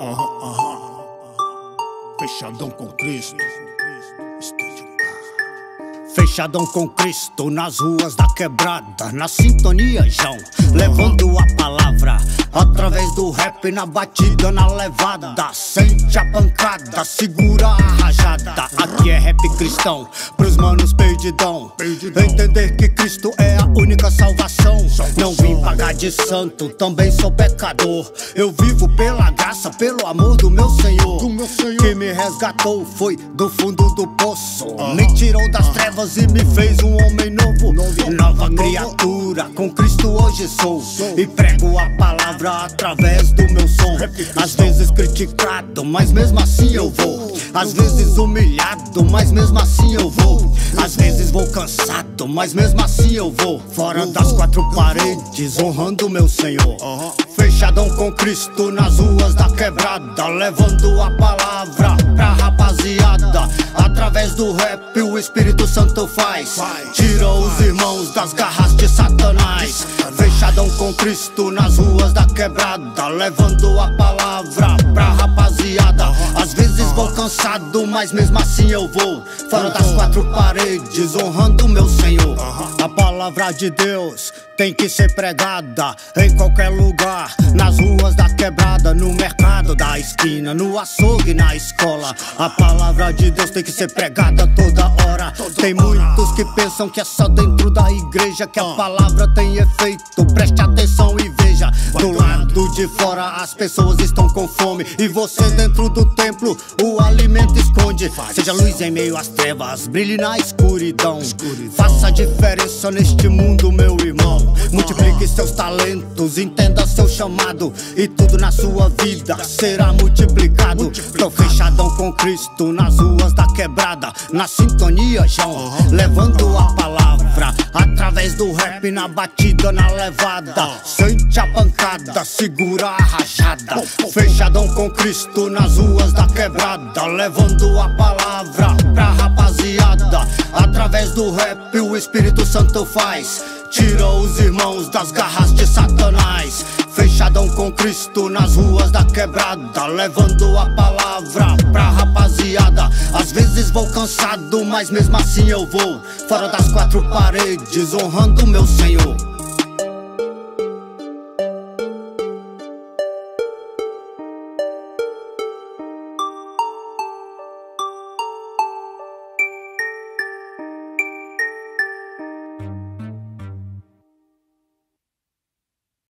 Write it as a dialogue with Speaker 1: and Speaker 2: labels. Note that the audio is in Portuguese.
Speaker 1: Fechadão com Cristo.
Speaker 2: Fechadão com Cristo nas ruas da quebrada, na sintonia, João, levando a palavra através do rap, na batida, na levada. Sente a pancada, segura a rajada. Aqui é rap cristão, pros manos perdidão. Entender que Cristo é a única salvação. Não vim pagar de santo, também sou pecador. Eu vivo pela graça, pelo amor do meu Senhor. Que me resgatou, foi do fundo do poço. Me tirou das trevas e me fez um homem novo. Nova criatura, com Cristo hoje sou. E prego a palavra através do meu som. Às vezes criticado, mas mesmo assim eu vou. Às vezes humilhado, mas mesmo assim eu vou. Às vezes vou cansado, mas mesmo assim eu vou. Fora das quatro paredes, honrando meu Senhor. Fechadão com Cristo nas ruas da quebrada, levando a palavra pra rapaziada. Através do rap o Espírito Santo faz, tira os irmãos das garras de Satanás. Fechadão com Cristo nas ruas da quebrada, levando a palavra pra rapaziada. Às vezes vou cansado, mas mesmo assim eu vou. Fora das quatro paredes, honrando meu Senhor. A palavra de Deus tem que ser pregada em qualquer lugar, nas ruas da quebrada, no mercado da esquina, no açougue, na escola. A palavra de Deus tem que ser pregada toda hora. Tem muitos que pensam que é só dentro da igreja que a palavra tem efeito. Preste atenção e veja, do lado de fora as pessoas estão com fome, e você dentro do templo o alimento esconde. Seja luz em meio às trevas, brilhe na escuridão. Faça a diferença neste mundo, meu irmão. Multiplique seus talentos, entenda seu chamado, e tudo na sua vida será multiplicado. Tô fechadão com Cristo nas ruas da quebrada, na sintonia, João, levando a palavra através do rap, na batida, na levada. Sente a pancada, segura a rajada. Fechadão com Cristo nas ruas da quebrada, levando a palavra pra rapaziada. Através do rap o Espírito Santo faz, tira os irmãos das garras de Satanás. Fechadão com Cristo nas ruas da quebrada, levando a palavra pra rapaziada. Às vezes vou cansado, mas mesmo assim eu vou. Fora das quatro paredes, honrando meu Senhor.